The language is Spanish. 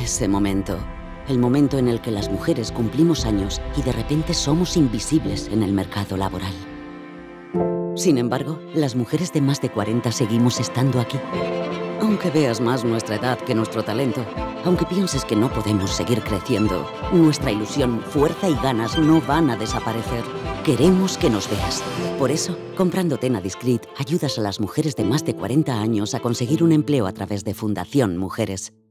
Ese momento. El momento en el que las mujeres cumplimos años y de repente somos invisibles en el mercado laboral. Sin embargo, las mujeres de más de 40 seguimos estando aquí. Aunque veas más nuestra edad que nuestro talento, aunque pienses que no podemos seguir creciendo, nuestra ilusión, fuerza y ganas no van a desaparecer. Queremos que nos veas. Por eso, comprando Tena Discreet, ayudas a las mujeres de más de 40 años a conseguir un empleo a través de Fundación Mujeres.